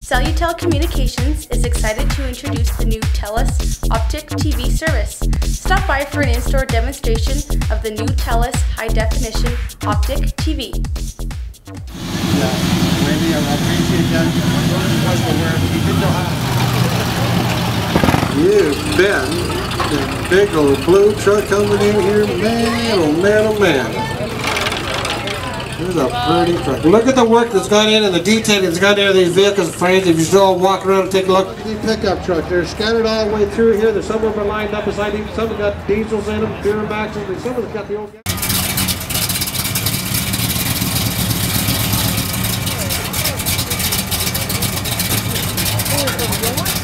Salutel Communications is excited to introduce the new TELUS Optic TV service. Stop by for an in-store demonstration of the new TELUS High Definition Optic TV. Yeah, Wendy, I appreciate that. You've been the big old blue truck coming in here, man, oh man, oh man. This is a pretty truck. Look at the work that's gone in and the detailing that's gone into these vehicles, friends. If you still walk around and take a look. The pickup truck, they're scattered all the way through here. There's some of them are lined up beside each. Some have got diesels in them, Duramaxes, and some of them got the old.